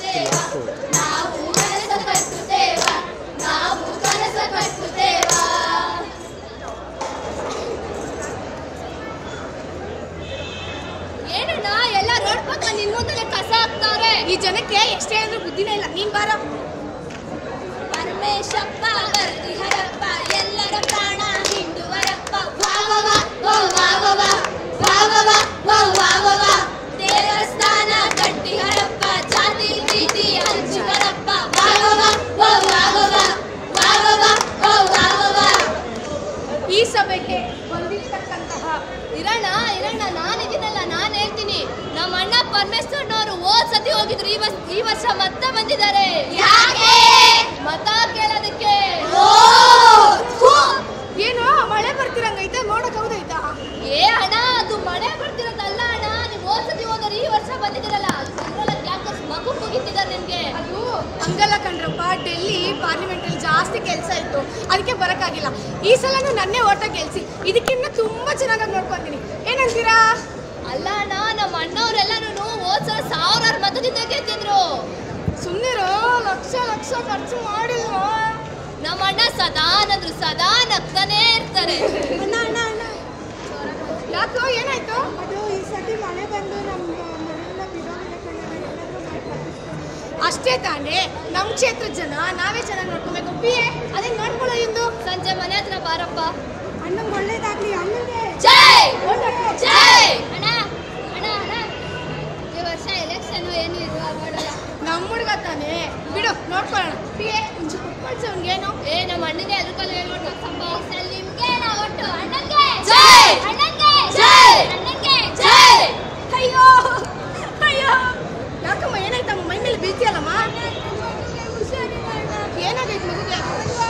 ಈ ಜನಕ್ಕೆ ಎಷ್ಟೇ ಹೇಳಿದ್ರು ಬುದ್ಧಿನೇ ಇಲ್ಲ. ನೀನ್ ಬಾರ. ಪರಮೇಶಪ್ಪ ಹರಪ್ಪ ಎಲ್ಲರ ಪ್ರಾಣ ಹಿಂಡುವರಪ್ಪ ದೇವಸ್ಥಾನ ಕಟ್ಟಿ ಹರಪ್ಪ ಜಾತಿ ಪ್ರೀತಿ ಹಂಚುವರಪ್ಪ ಈ ಸಭೆಗೆ ಬಂದಿರ್ತಕ್ಕಂತಹ ಇರಣ್ಣ ನಾನಿದ್ದೀನಲ್ಲ, ನಾನು ಹೇಳ್ತೀನಿ. ನಮ್ಮ ಅಣ್ಣ ಪರಮೇಶ್ವರನವರು ಹೋದ್ ಸತಿ ಹೋಗಿದ್ರು, ಈ ವರ್ಷ ಮತ್ತೆ ಬಂದಿದ್ದಾರೆ. ಮತ ಕೇಳೋದಕ್ಕೆ. ಏನು ಮಳೆ ಬರ್ತಿರಂಗೈತೆ, ನೋಡಕ್ ಹೌದೈತಾ? ಏ ಅಣ್ಣ, ಅದು ಮಳೆ ಬರ್ತಿರೋದಲ್ಲ ಅಣ್ಣ, ನೀವು ಹೋದ್ ಸತಿ ಹೋದ್ರೆ ಈ ವರ್ಷ ಬಂದಿದ್ದೀರಲ್ಲ, ಯಾಕೆ ಮಗು ಮುಗಿತಿದ್ದಾರೆ ನಿಮ್ಗೆ? ಅದು ಹಂಗಲ್ಲ ಕಣ್ರಪ್ಪ, ಡೆಲ್ಲಿ ಪಾರ್ಲಿಮೆಂಟ್ ಅಲ್ಲಿ ಜಾಸ್ತಿ ಕೆಲಸ ಇತ್ತು, ಅದಕ್ಕೆ ಬರಕ್ಕಾಗಿಲ್ಲ. ಈ ಸಲನು ನನ್ನೇ ಓಟ ಗೆಲ್ಸಿ, ಇದಕ್ಕಿನ್ನ ತುಂಬಾ ಚೆನ್ನಾಗಿ ನೋಡ್ಕೊಂತೀನಿ. ಏನಂತೀರಾ? ಅಲ್ಲ ಅಣ್ಣ, ನಮ್ಮ ಅಣ್ಣವ್ರೆಲ್ಲರೂ ಹೋದ್ ಸಲ 1000 ಮತದಿಂದ ಗೆದ್ದಿದ್ರು. ಸುಮ್ಮನಿರೋ, ಲಕ್ಷ ಖರ್ಚು ಮಾಡಿಲ್ವ? ನಮ್ಮ ಅಣ್ಣ ಸದಾ ನಗ್ತಾನೆ ಇರ್ತಾರೆ. ಯಾಕೋ ಏನಾಯ್ತು? ಅದು ಈ ಸತಿ ಮಳೆ ಬಂದು ಅಷ್ಟೇ ತಾನೇ, ನಮ್ಮ ಕ್ಷೇತ್ರದ ಜನ ನಾವೇ ಚೆನ್ನಾಗಿ ನೋಡ್ಕೊಬೇಕು. ಪಿಯೆ ಅದೇ ನೋಡ್ಕೊಳ್ಳೋ ಇಂದು ಸಂಜೆ ಮನೆ ಹತ್ರ ಬಾರಪ್ಪ. ಅಣ್ಣಂಗೆ ಒಳ್ಳೇದಾಗ್ಲಿ. ಅಣ್ಣಂಗೆ ಜೈ ಜೈ. ಅಣ್ಣ ಈ ವರ್ಷ ಎಲೆಕ್ಷನ್ ಏನು ಇದು ಮಾಡೋಲ್ಲ. ನಮ್ಮ ಹುಡುಗ ತಾನೇ, ಬಿಡು ನೋಡ್ಕೊಳ್ಳೋಣ. ಪಿಯೆ ಮುಂಚೆ ಕುತ್ಕೊಳ್ಸಿ ಅವ್ನಿಗೇನು. ನಮ್ಮ ಅಣ್ಣಗೆ ಎಲ್ಕಲ್ಲ ಹೇಳ್ಬಿಟ್ಟು ನಿಮ್ಗೆ ಒಟ್ಟು ಅಣ್ಣಂಗೆ ಜೈ, ಅಣ್ಣಂಗೆ ಜೈ, ಅಣ್ಣಂಗೆ ಜೈ. ಅಯ್ಯೋ ಯಾಕಮ್ಮ, ಏನಾಯ್ತಮ್ಮ? ಮೈ ಮೇಲೆ ಬೀಳ್ತೀಯಲ್ಲಮ್ಮ? ಏನಾಗೈತೆ ಮಗುಗೆ?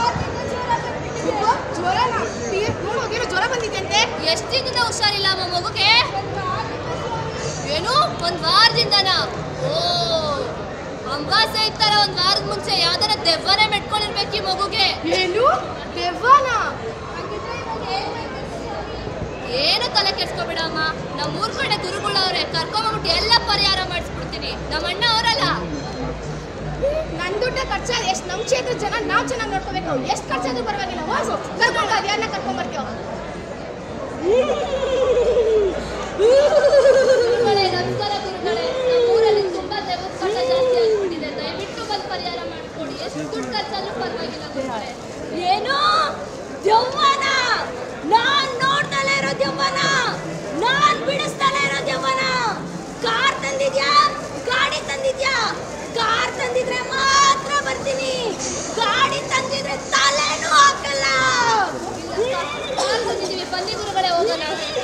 ಜ್ವರನಾ? ನೋಡು, ಜ್ವರ ಬಂದಿದ್ದಂತೆ. ಎಷ್ಟು ದಿನದಿಂದ ಹುಷಾರಿಲ್ಲ ಅಮ್ಮ ಮಗುಗೆ? ಏನು, 1 ವಾರದಿಂದನಾ? ಓ, ಅಮಾವಾಸ್ಯೆ ಇರ್ತಾರ 1 ವಾರದ ಮುಂಚೆ ಯಾವ್ದಾರ ದೆವ್ವನೇ ಮೆಟ್ಕೊಂಡಿರ್ಬೇಕು ಈ ಮಗುಗೆ. ಏನು ದೆವ್ವನ? ಏನು ತಲೆ ಕೆಡ್ಸ್ಕೊಬಿಡಮ್ಮ, ನಮ್ಮ ಊರ್ ಕಡೆ ಗುರುಗಳವ್ರೆ, ಕರ್ಕೊಂಡ್ಬಿಟ್ಟು ಎಲ್ಲ ಪರಿಹಾರ ಮಾಡಿಸ್ಬಿಡ್ತೀನಿ. ನಮ್ಮ ಅಣ್ಣ ಅವರಲ್ಲ. ನನ್ ದುಡ್ಡ ಖರ್ಚಾದ ಎಷ್ಟು, ನಮ್ಮ ಕ್ಷೇತ್ರದ ಜನ ನಾವು ಚೆನ್ನಾಗಿ ನೋಡ್ಕೋಬೇಕು. ಎಷ್ಟು ಖರ್ಚಾದ್ರೂ ಪರವಾಗಿಲ್ಲ, ಹೋಗು ಕರ್ಕೊಂಡು ಯಾರನ್ನ ಕರ್ಕೊಂಡ್ಬರ್ತೀವ. ನಮಸ್ಕಾರ ಗುರುಗಳೇ, ನಮ್ಮೂರಲ್ಲಿ ತುಂಬಾ ದೆವ್ವದ ಕಾಟ ಜಾಸ್ತಿ ಆಗ್ಬಿಟ್ಟಿದೆ, ದಯವಿಟ್ಟು ಬಂದು ಪರಿಹಾರ ಮಾಡಿಕೊಡಿ. ಎಷ್ಟು ದುಡ್ಡು ಖರ್ಚಾದ್ರೂ ಪರವಾಗಿಲ್ಲ ಗುರುಗಳೇ. ಏನು ದೆವ್ವನ? ನಾನ್ ನೋಡ್ದಲೇ ಇರೋ ದೆವ್ವನ, ನಾನ್ ಬಿಡಿಸ್ದಲೇ ಇರೋ ದೆವ್ವನ. ಕಾರ್ ತಂದಿದ್ಯಾ? ಗಾಡಿ ತಂದಿದ್ಯಾ? ಕಾರ್ ತಂದಿದ್ರೆ ಮಾತ್ರ ಬರ್ತೀನಿ, ಗಾಡಿ ತಂದಿದ್ರೆ ತಲೆನೂ ಹಾಕಲ್ಲ. ಬನ್ನಿ ಗುರುಗಳೇ, ಹೋಗೋಣ.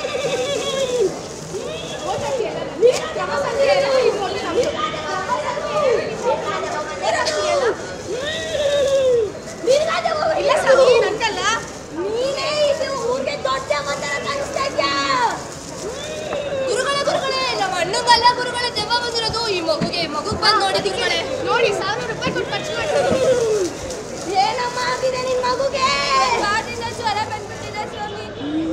ಗುರುಗಳೇ, ನಮ್ಮ ಅಣ್ಣಗಲ್ಲ ಗುರುಗಳೇ ದೆವ್ವ ಬಂದಿರೋದು. ಈ ಮಗುಗೆ ಬಂದು ನೋಡಿ ಗುರುಗಳೇ, ನೋಡಿ 1000 ರೂಪಾಯಿ ಕೊಟ್ಟು ಖರ್ಚು ಮಾಡಿ. ಏನಮ್ಮ ಆಗಿದೆ ನಿನ್ ಮಗುಗೆ? ಜ್ವರ ಬಂದ್ಬಿಟ್ಟಿದೆ ಸ್ವಾಮಿ.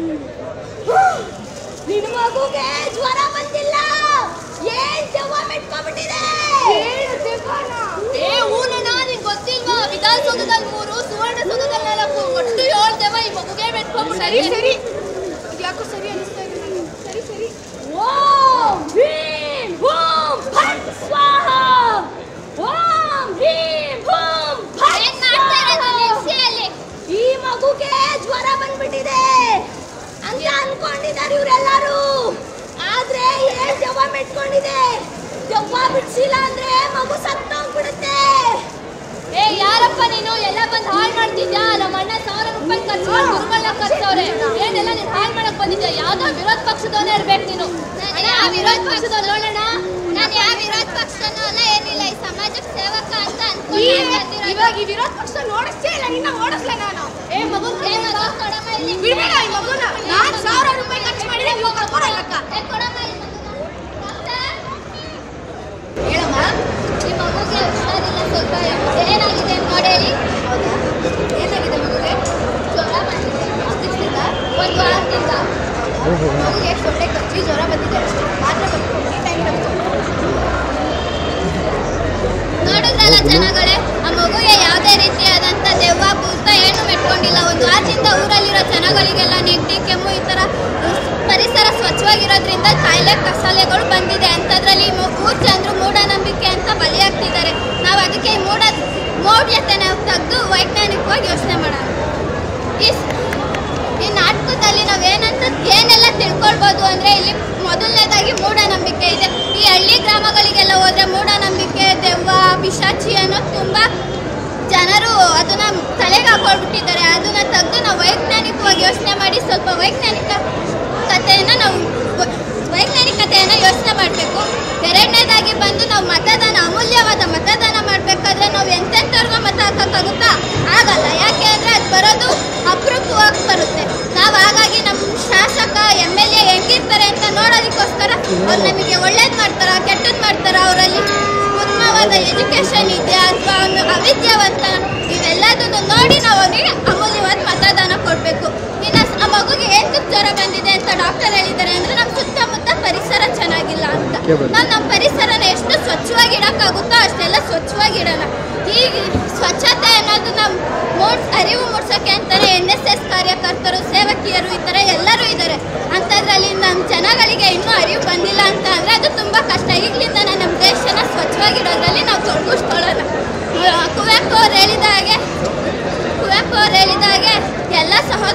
ನಿನ್ ಮಗುಗೆ ಜ್ವರ ಬಂದಿಲ್ಲ, ಏನ್ ದೆವ್ವ ಮೆಟ್ಕೊಂಡ್ಬಿಟ್ಟಿದೆ. ಏ ಊನಣ್ಣ, ನಿನ್ ಗೊತ್ತಿಲ್ವಾ? ವಿಧಾನಸೌಧದಲ್ಲಿ 3, ಸುವರ್ಣಸೌಧದಲ್ಲಿ 4, ಒಟ್ಟು 7 ದೆವ್ವ ಈ ಮಗುಗೆ ಮೆಟ್ಕೊಂಡ್ಬಿಟ್ಟಿದೆ. ಸರಿ ಯಾಕೋ ಸರಿ ಅನಿಸ್ತಾ ಇದೆ ನನಗೆ. ಸರಿ ಓಂ ಹ್ರೀಂ ಓಂ ಫಟ್ ಸ್ವಾಹ, ಓಂ ಹ್ರೀಂ ಓಂ ಫಟ್. ಏನ್ ಮಾಡ್ತಾ ಇರೋದು ನಿಲ್ಸಿಯಲ್ಲಿ? ಈ ಮಗುಗೆ ಜ್ವರ ಬಂದ್ಬಿಟ್ಟಿದೆ ಅಂತ ಅನ್ಕೊಂಡಿದ್ದಾರೆ ಇವರೆಲ್ಲರೂ. ಆದ್ರೆ ಏನ್ ದೆವ್ವ ಮೆಟ್ಕೊಂಡಿದೆ. ದೆವ್ವ ಬಿಡ್ಸಿಲ್ಲ ಅಂದ್ರೆ ಮಗು ಸತ್ತೋಗ್ಬಿಡುತ್ತೆ. ಏ ಯಾರಪ್ಪ ನೀನು? ಎಲ್ಲ ಬಂದು ಹಾಳು ಮಾಡ್ತಿದ್ಯಾ? ನಮ್ಮ ಅಣ್ಣ 1000 ರೂಪಾಯಿ ಖರ್ಚು ಮಾಡಿ ಗುರುಗಳನ್ನ ಕರ್ಸವ್ರೆ. ಏನೆಲ್ಲ ನೀನು ಹಾಳು ಮಾಡಕ್ ಬಂದಿದ್ಯಾ? ಯಾವ್ದೋ ವಿರೋಧ ಪಕ್ಷದವನೇ ಇರ್ಬೇಕು ನೀನು. ವಿರೋಧ ಪಕ್ಷದವ್ರು ನೋಡೋಣ. ನಾನು ಯಾವ ವಿರೋಧ ಪಕ್ಷದನೂ ಅಲ್ಲ, ಏನಿಲ್ಲ, ಈ ಸಮಾಜಕ್ಕೆ ಸೇವಕ ಅಂತ ಅನ್ಕೊಂಡು ಇವಾಗ ಈ ವಿರೋಧ ಪಕ್ಷ ನೋಡಿಸ್ತೇ ಇಲ್ಲ, ನಿನ್ನ ಓಡಿಸ್ಲ ನಾನು. ಏ ಮಗು ಬಿಡ್ಬೇಡ, ಈ ಮಗುನ ನಾನು 1000 ರೂಪಾಯಿ ಖರ್ಚು ಮಾಡಿದ್ರೆ ಇವಾಗ ಕೊಡಲ್ಲಕ್ಕ. ಹೇಳಮ್ಮ, ಈ ಮಗುಗೆ ಹುಷಾರಿಲ್ಲ, ಸ್ವಲ್ಪ ಏನಾಗಿದೆ ನೋಡಿ. ಏನಾಗಿದೆ ಮಗುಗೆ? ಜ್ವರ ಬಂದಿದೆ 1 ವಾರದಿಂದ. ಮಗುಗೆ ಸೊಳ್ಳೆ ಕಚ್ಚಿ ಜ್ವರ ಬಂದಿದೆ ಅಷ್ಟೇ, ಮಾತ್ರ ಬಂದಿದೆ. ಈ ಟೈಮ್ ಜನಗಳೇ, ಆ ಮಗುಗೆ ಯಾವುದೇ ರೀತಿಯಾದಂಥ ದೆವ್ವ ಭೂತ ಏನು ಮೆಟ್ಕೊಂಡಿಲ್ಲ. ಒಂದು ವಾರದಿಂದ ಊರಲ್ಲಿರೋ ಜನಗಳಿಗೆಲ್ಲ ನೆಗಡಿ, ಕೆಮ್ಮು, ಈ ಥರ ಪರಿಸರ ಸ್ವಚ್ಛವಾಗಿರೋದ್ರಿಂದ ಕಾಯಿಲೆ ಕಸಾಲೆಗಳು ಬಂದಿದೆ. ಅಂಥದ್ರಲ್ಲಿ ಊರ ಜನರು ಮೂಢನಂಬಿಕೆ ಅಂತ ಬಲಿಯಾಗ್ತಿದ್ದಾರೆ. ನಾವು ಅದಕ್ಕೆ ಮೌಢ್ಯತೆ ನಾವು ತೆಗೆದು ವೈಜ್ಞಾನಿಕವಾಗಿ ಯೋಚನೆ ಮಾಡೋಣ. ಈ ನಾಟಕದಲ್ಲಿ ಏನೆಲ್ಲ ತಿಳ್ಕೊಳ್ಬೋದು ಅಂದರೆ, ಇಲ್ಲಿ ಮೊದಲನೇದಾಗಿ ಮೂಢನಂಬಿಕೆ ಇದೆ. ಈ ಹಳ್ಳಿ ಗ್ರಾಮಗಳಿಗೆಲ್ಲ ಹೋದರೆ ಮೂಢನಂಬಿಕೆ, ದೆವ್ವ, ಪಿಶಾಚಿ ಅನ್ನೋದು ತುಂಬ ಜನರು ಅದನ್ನು ತಲೆಗೆ ಹಾಕೊಳ್ಬಿಟ್ಟಿದ್ದಾರೆ. ಅದನ್ನು ತೆಗೆದು ನಾವು ವೈಜ್ಞಾನಿಕವಾಗಿ ಯೋಚನೆ ಮಾಡಿ ಸ್ವಲ್ಪ ವೈಜ್ಞಾನಿಕತೆಯನ್ನು ಯೋಚನೆ ಮಾಡಬೇಕು. ಎರಡನೇದಾಗಿ ಬಂದು ನಾವು ಅಮೂಲ್ಯವಾದ ಮತದಾನ ಮಾಡಬೇಕಾದ್ರೆ ನಾವು ಎಂತೆಂಥವ್ರಿಗೂ ಮತ ಹಾಕೋಕ್ಕಾಗುತ್ತಾ? ಆಗಲ್ಲ. ಯಾಕೆ ಅಂದರೆ ಅದು ಬರೋದು ಅಪರೂಪವಾಗಿ ಬರುತ್ತೆ. ನಾವು ಹಾಗಾಗಿ ನಮ್ಮ ಶಾಸಕ MLA ಹೆಂಗಿರ್ತಾರೆ ಅಂತ ನೋಡೋದಕ್ಕೋಸ್ಕರ ಅವ್ರು ನಮಗೆ ಒಳ್ಳೇದು ಮಾಡ್ತಾರ, ಕೆಟ್ಟದ್ದು ಮಾಡ್ತಾರ, ಅವರಲ್ಲಿ ಉತ್ತಮವಾದ ಎಜುಕೇಷನ್ ಇದೆಯಾ ಅಥವಾ ಅವನು ಅವಿದ್ಯಾವಂತ, ಇವೆಲ್ಲದನ್ನು ನೋಡಿ ನಾವು ಅವನಿಗೆ ಅಮೂಲ್ಯವಾದ ಮತದಾನ ಕೊಡಬೇಕು. ಇನ್ನು ಆ ಮಗುಗೆ ಏನು ಜ್ವರ ಬಂದಿದೆ ಅಂತ ಡಾಕ್ಟರ್ ಹೇಳಿದ್ದಾರೆ ಅಂದರೆ ನಮ್ಮ ಸುತ್ತಮುತ್ತ ಪರಿಸರ ಚೆನ್ನಾಗಿಲ್ಲ ಅಂತ. ನಾವು ನಮ್ಮ ಪರಿಸರನ ಎಷ್ಟು ಸ್ವಚ್ಛವಾಗಿ ಇಡೋಕ್ಕಾಗುತ್ತೋ ಅಷ್ಟೆಲ್ಲ ಸ್ವಚ್ಛವಾಗಿ ಇಡೋಣ. ಈ ಸ್ವಚ್ಛತೆ ಅನ್ನೋದು ನಾವು ಅರಿವು ಮೂಡಿಸೋಕ್ಕೆ ಅಂತಲೇ NSS ಕಾರ್ಯಕರ್ತರು, ಸೇವಕಿಯರು, ಈ ಥರ ಎಲ್ಲರೂ ಇದ್ದಾರೆ. ಅಂಥದ್ರಲ್ಲಿ ನಮ್ಮ ಜನಗಳಿಗೆ ಇನ್ನೂ ಅರಿವು ಬಂದಿಲ್ಲ ಅಂತ ಅಂದರೆ ಅದು ತುಂಬ ಕಷ್ಟ. ಈಗಲಿಂದ ನಮ್ಮ ದೇಶನ ಸ್ವಚ್ಛವಾಗಿಡೋದ್ರಲ್ಲಿ ನಾವು ತೊಡಗಿಸ್ಕೊಳ್ಳೋಣ. ಕುವೆಂಪು ಅವ್ರು ಹೇಳಿದ ಹಾಗೆ ಎಲ್ಲ